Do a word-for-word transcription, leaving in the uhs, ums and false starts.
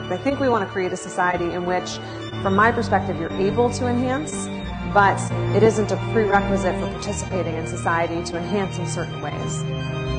I think we want to create a society in which, from my perspective, you're able to enhance, but it isn't a prerequisite for participating in society to enhance in certain ways.